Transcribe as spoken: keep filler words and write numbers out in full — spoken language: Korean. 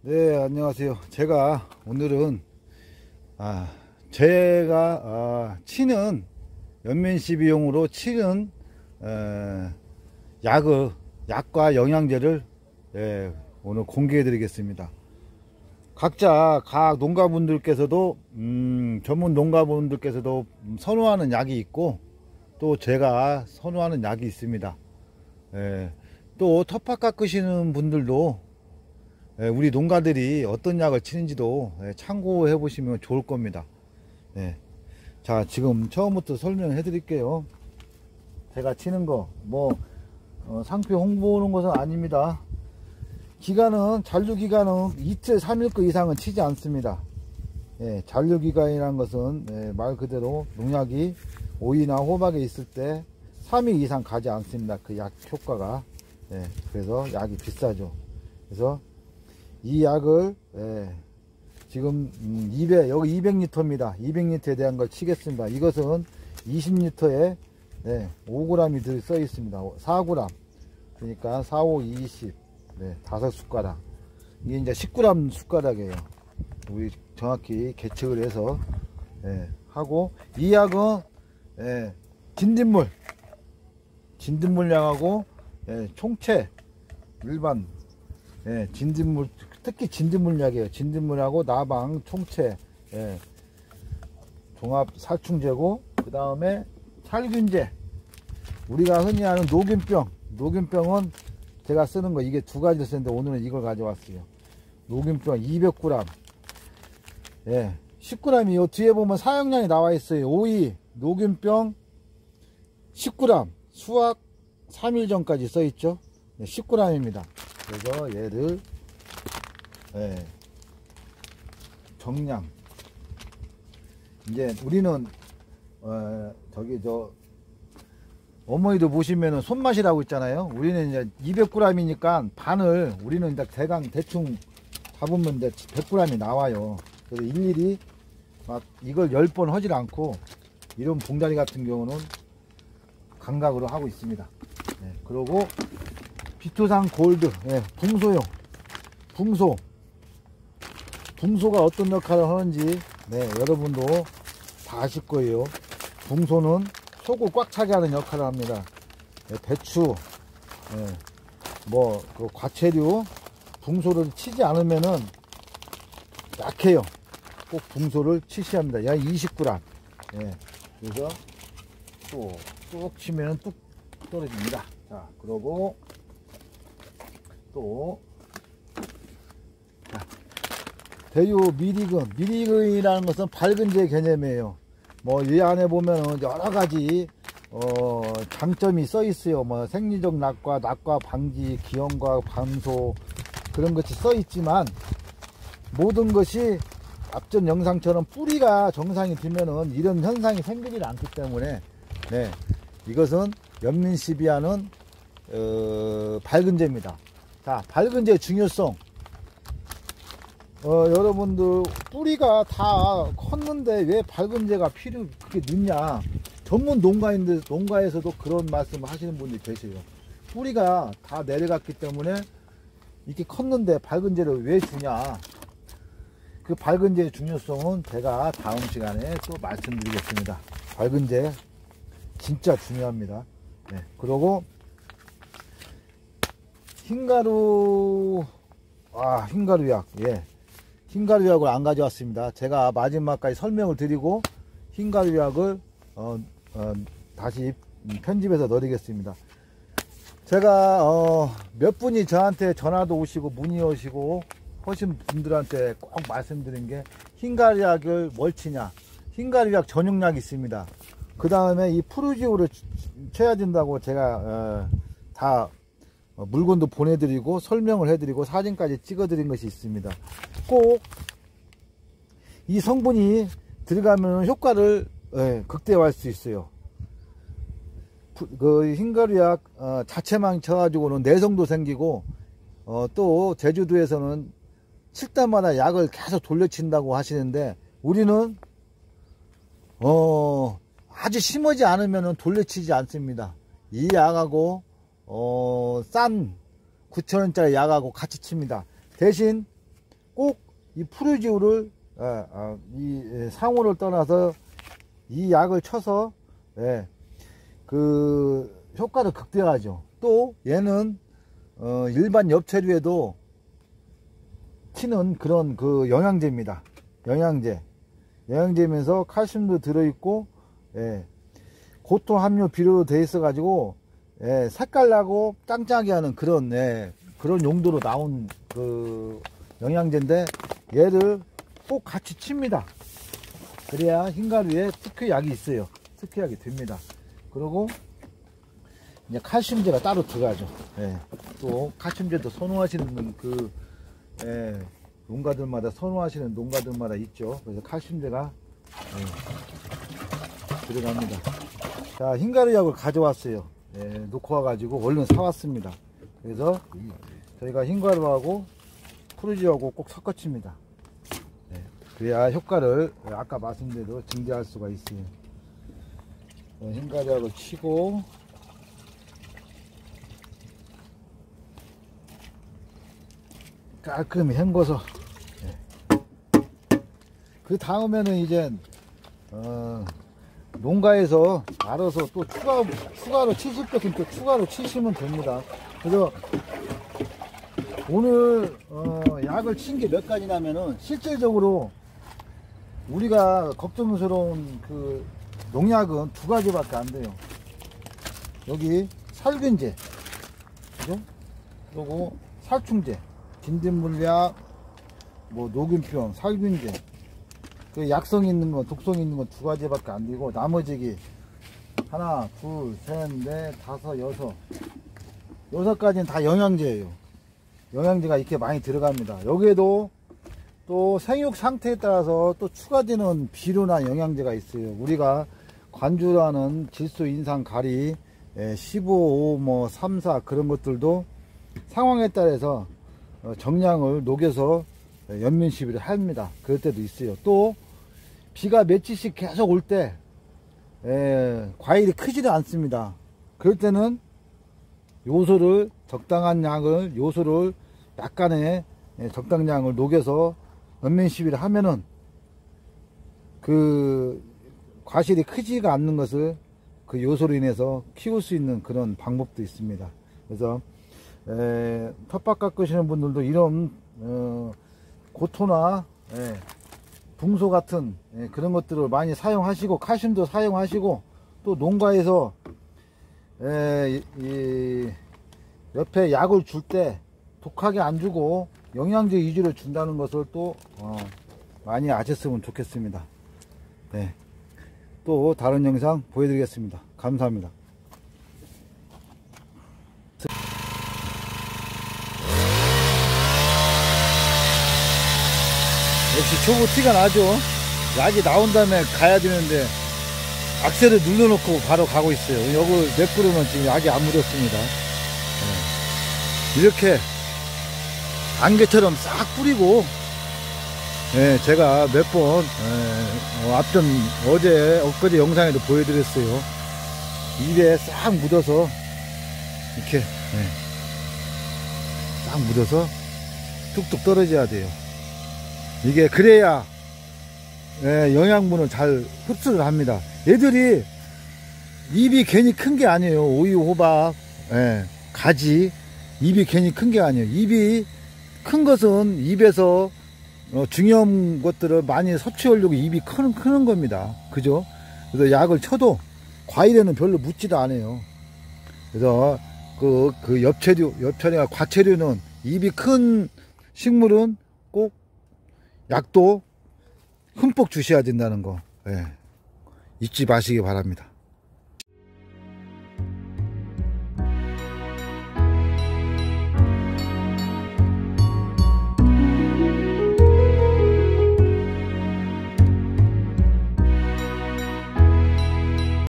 네, 안녕하세요. 제가 오늘은 아, 제가 아, 치는 연면시비용으로 치는 에, 약을 약과 영양제를 예, 오늘 공개해 드리겠습니다. 각자 각 농가분들께서도 음, 전문 농가분들께서도 선호하는 약이 있고 또 제가 선호하는 약이 있습니다. 예, 또 텃밭 깎으시는 분들도 우리 농가들이 어떤 약을 치는지도 참고해 보시면 좋을 겁니다. 네. 자, 지금 처음부터 설명해 드릴게요. 제가 치는 거 뭐 어, 상표 홍보하는 것은 아닙니다. 기간은 잔류기간은 이틀 삼일거 이상은 치지 않습니다. 예, 잔류기간이라는 것은 예, 말 그대로 농약이 오이나 호박에 있을 때 삼 일 이상 가지 않습니다. 그 약 효과가. 예, 그래서 약이 비싸죠. 그래서 이 약을 예, 지금 음, 이백, 여기 이백 리터입니다. 이백 리터에 대한 걸 치겠습니다. 이것은 이십 리터에 네, 오 그램이 들 써 있습니다. 사 그램. 그러니까 사, 오, 이십. 네, 다섯 숟가락. 이게 이제 십 그램 숟가락이에요. 우리 정확히 계측을 해서 예, 하고, 이 약은 예, 진딧물 진딧물약하고 예, 총체 일반 예, 진딧물, 특히 진딧물약이에요. 진딧물하고 나방, 총체, 예, 종합 살충제고, 그 다음에 살균제. 우리가 흔히 하는 녹균병. 녹균병은 제가 쓰는 거 이게 두 가지 쓰는데 오늘은 이걸 가져왔어요. 녹균병 이백 그램. 예, 십 그램이 요 뒤에 보면 사용량이 나와 있어요. 오이, 녹균병 십 그램. 수확 삼 일 전까지 써 있죠. 네, 십 그램입니다. 그래서 얘를 예, 정량 이제 우리는 어, 저기 저 어머니도 보시면은 손맛이라고 있잖아요. 우리는 이제 이백 그램이니까 반을 우리는 이제 대강 대충 잡으면 이제 백 그램이 나와요. 그래서 일일이 막 이걸 열 번 하질 않고 이런 봉다리 같은 경우는 감각으로 하고 있습니다. 네, 그리고 비토산 골드, 예, 붕소용, 붕소, 붕소가 어떤 역할을 하는지, 네, 여러분도 다 아실 거예요. 붕소는 속을 꽉 차게 하는 역할을 합니다. 예, 배추, 예, 뭐, 그 과채류, 붕소를 치지 않으면은 약해요. 꼭 붕소를 치셔야 합니다. 약 이십 그램. 예, 그래서 또, 뚝 치면은 뚝 떨어집니다. 자, 그러고, 또 대유 미리근 미리근이라는 것은 밝은제 개념이에요. 뭐 이 안에 보면은 여러 가지 어 장점이 써 있어요. 뭐 생리적 낙과 낙과 방지 기형과 감소 그런 것이 써 있지만 모든 것이 앞전 영상처럼 뿌리가 정상이 되면은 이런 현상이 생기지 않기 때문에 네, 이것은 연민시비하는 어, 밝은제입니다. 자, 밝은제 중요성. 어, 여러분들, 뿌리가 다 컸는데 왜 밝은제가 필요, 그게 늦냐. 전문 농가인데, 농가에서도 그런 말씀을 하시는 분들이 계세요. 뿌리가 다 내려갔기 때문에 이렇게 컸는데 밝은제를 왜 주냐. 그 밝은제의 중요성은 제가 다음 시간에 또 말씀드리겠습니다. 밝은제, 진짜 중요합니다. 네, 그리고, 흰가루, 아, 흰가루약, 예. 흰가루약을 안 가져왔습니다. 제가 마지막까지 설명을 드리고, 흰가루약을, 어, 어, 다시 편집해서 넣어드리겠습니다. 제가, 어, 몇 분이 저한테 전화도 오시고, 문의 오시고, 하신 분들한테 꼭 말씀드린 게, 흰가루약을 뭘 치냐. 흰가루약 전용약이 있습니다. 그 다음에 이 프루지오를 쳐야 된다고 제가, 어, 다, 어, 물건도 보내드리고 설명을 해드리고 사진까지 찍어드린 것이 있습니다. 꼭 이 성분이 들어가면 효과를 예, 극대화할 수 있어요. 그 흰가루약 어, 자체만 쳐가지고는 내성도 생기고 어, 또 제주도에서는 칠 때마다 약을 계속 돌려친다고 하시는데 우리는 어, 아주 심하지 않으면 돌려치지 않습니다. 이 약하고 어, 싼 구천 원짜리 약하고 같이 칩니다. 대신 꼭 이 프루지오를 아, 아, 이 상호를 떠나서 이 약을 쳐서 예, 그 효과를 극대화하죠. 또 얘는 어, 일반 엽채류에도 치는 그런 그 영양제입니다. 영양제 영양제면서 칼슘도 들어있고 예, 고토 함유 비료로 되어 있어 가지고 예, 색깔나고 짱짱하게 하는 그런 예, 그런 용도로 나온 그 영양제인데 얘를 꼭 같이 칩니다. 그래야 흰가루에 특효약이 있어요. 특효약이 됩니다. 그리고 이제 칼슘제가 따로 들어가죠. 예, 또 칼슘제도 선호하시는 그 예, 농가들마다 선호하시는 농가들마다 있죠. 그래서 칼슘제가 예, 들어갑니다. 자, 흰가루약을 가져왔어요. 예, 놓고 와가지고 얼른 사왔습니다. 그래서 저희가 흰가루하고 프루지오하고 꼭 섞어칩니다. 예, 그래야 효과를 아까 말씀대로 증대할 수가 있어요. 예, 흰가루약을 치고 깔끔히 헹궈서 예. 그 다음에는 이제 어, 농가에서 알아서 또 추가, 추가로 치실 것 있으면 또 추가로 치시면 됩니다. 그래서 오늘 어, 약을 친 게 몇 가지냐면은 실질적으로 우리가 걱정스러운 그 농약은 두 가지밖에 안 돼요. 여기 살균제, 그죠? 그리고 살충제, 진딧물약, 뭐 녹균병, 살균제, 그 약성 있는 거, 독성 있는 거 두 가지밖에 안 되고 나머지 하나, 둘, 셋, 넷, 다섯, 여섯, 여섯 가지는 다 영양제예요. 영양제가 이렇게 많이 들어갑니다. 여기에도 또 생육 상태에 따라서 또 추가되는 비료나 영양제가 있어요. 우리가 관주라는 질소 인상 가리, 십오, 오, 뭐 삼, 사 그런 것들도 상황에 따라서 정량을 녹여서 연면 시비를 합니다. 그럴 때도 있어요. 또 비가 며칠씩 계속 올 때 과일이 크지도 않습니다. 그럴 때는 요소를 적당한 양을 요소를 약간의 적당량을 녹여서 연면 시비를 하면은 그 과실이 크지가 않는 것을 그 요소로 인해서 키울 수 있는 그런 방법도 있습니다. 그래서 에, 텃밭 가꾸시는 분들도 이런 어, 고토나 예, 붕소 같은 예, 그런 것들을 많이 사용하시고 칼슘도 사용하시고 또 농가에서 예, 이, 이 옆에 약을 줄 때 독하게 안 주고 영양제 위주로 준다는 것을 또 어, 많이 아셨으면 좋겠습니다. 네. 또 다른 영상 보여드리겠습니다. 감사합니다. 역시 초보 티가 나죠. 약이 나온 다음에 가야 되는데 악셀을 눌러놓고 바로 가고 있어요. 여기 몇 그루는 지금 약이 안 묻었습니다. 네. 이렇게 안개처럼 싹 뿌리고 네, 제가 몇 번 어, 앞전 어제 엊그제 영상에도 보여드렸어요. 입에 싹 묻어서 이렇게 네, 싹 묻어서 뚝뚝 떨어져야 돼요. 이게 그래야 예, 영양분을 잘 흡수를 합니다. 얘들이 입이 괜히 큰 게 아니에요. 오이, 호박, 예, 가지 입이 괜히 큰 게 아니에요. 입이 큰 것은 입에서 어, 중요한 것들을 많이 섭취하려고 입이 크는, 크는 겁니다. 그죠? 그래서 약을 쳐도 과일에는 별로 묻지도 않아요. 그래서 그, 그 엽채류, 엽채류나 과채류는 입이 큰 식물은 꼭 약도 흠뻑 주셔야 된다는 거 예, 잊지 마시기 바랍니다.